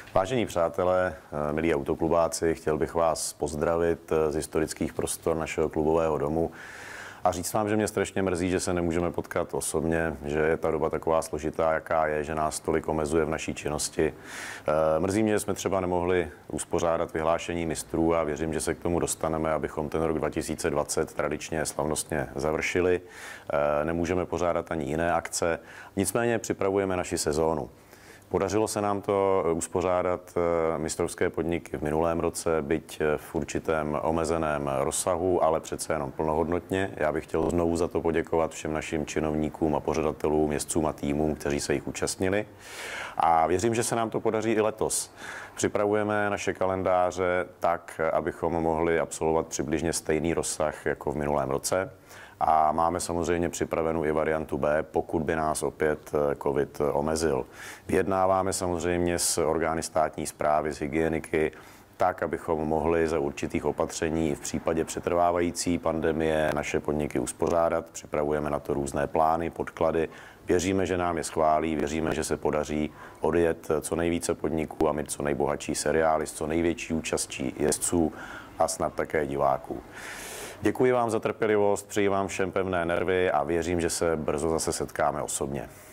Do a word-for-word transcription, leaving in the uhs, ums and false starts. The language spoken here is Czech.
Vážení přátelé, milí autoklubáci, chtěl bych vás pozdravit z historických prostor našeho klubového domu a říct vám, že mě strašně mrzí, že se nemůžeme potkat osobně, že je ta doba taková složitá, jaká je, že nás tolik omezuje v naší činnosti. Mrzí mě, že jsme třeba nemohli uspořádat vyhlášení mistrů a věřím, že se k tomu dostaneme, abychom ten rok dva tisíce dvacet tradičně slavnostně završili. Nemůžeme pořádat ani jiné akce, nicméně připravujeme naši sezónu. Podařilo se nám to uspořádat mistrovské podniky v minulém roce, byť v určitém omezeném rozsahu, ale přece jenom plnohodnotně. Já bych chtěl znovu za to poděkovat všem našim činovníkům a pořadatelům, jezdcům a týmům, kteří se jich účastnili. A věřím, že se nám to podaří i letos. Připravujeme naše kalendáře tak, abychom mohli absolvovat přibližně stejný rozsah jako v minulém roce. A máme samozřejmě připravenou i variantu B, pokud by nás opět covid omezil. Vyjednáváme samozřejmě s orgány státní správy, s hygieniky, tak, abychom mohli za určitých opatření v případě přetrvávající pandemie naše podniky uspořádat. Připravujeme na to různé plány, podklady. Věříme, že nám je schválí, věříme, že se podaří odjet co nejvíce podniků a mít co nejbohatší seriály s co největší účastí jezdců a snad také diváků. Děkuji vám za trpělivost, přeji vám všem pevné nervy a věřím, že se brzo zase setkáme osobně.